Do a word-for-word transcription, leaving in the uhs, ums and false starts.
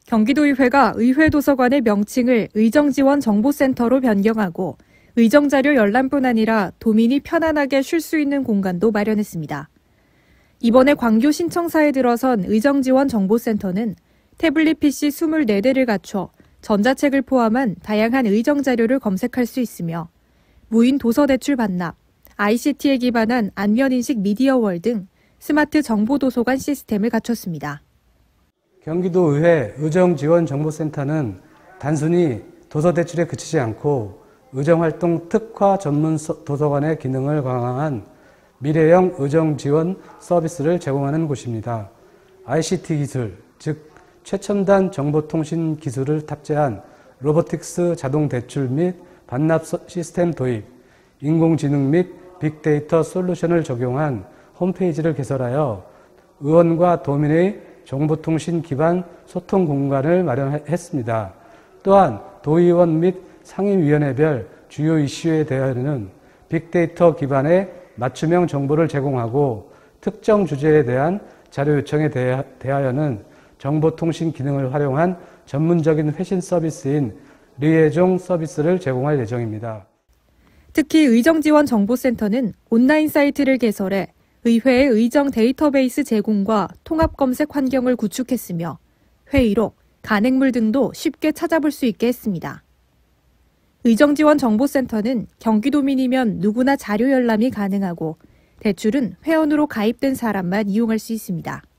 경기도의회가 의회도서관의 명칭을 의정지원정보센터로 변경하고 의정자료 열람뿐 아니라 도민이 편안하게 쉴 수 있는 공간도 마련했습니다. 이번에 광교 신청사에 들어선 의정지원정보센터는 태블릿 피씨 이십사 대를 갖춰 전자책을 포함한 다양한 의정자료를 검색할 수 있으며 무인 도서대출 반납, 아이씨티에 기반한 안면인식 미디어월 등 스마트 정보도서관 시스템을 갖췄습니다. 경기도의회 의정지원정보센터는 단순히 도서대출에 그치지 않고 의정활동 특화 전문 도서관의 기능을 강화한 미래형 의정지원 서비스를 제공하는 곳입니다. 아이씨티 기술, 즉 최첨단 정보통신 기술을 탑재한 로보틱스 자동대출 및 반납 시스템 도입, 인공지능 및 빅데이터 솔루션을 적용한 홈페이지를 개설하여 의원과 도민의 정보통신 기반 소통 공간을 마련했습니다. 또한 도의원 및 상임위원회별 주요 이슈에 대하여는 빅데이터 기반의 맞춤형 정보를 제공하고 특정 주제에 대한 자료 요청에 대하여는 정보통신 기능을 활용한 전문적인 회신 서비스인 리에종 서비스를 제공할 예정입니다. 특히 의정지원정보센터는 온라인 사이트를 개설해 의회의 의정 데이터베이스 제공과 통합 검색 환경을 구축했으며 회의록, 간행물 등도 쉽게 찾아볼 수 있게 했습니다. 의정지원정보센터는 경기도민이면 누구나 자료 열람이 가능하고 대출은 회원으로 가입된 사람만 이용할 수 있습니다.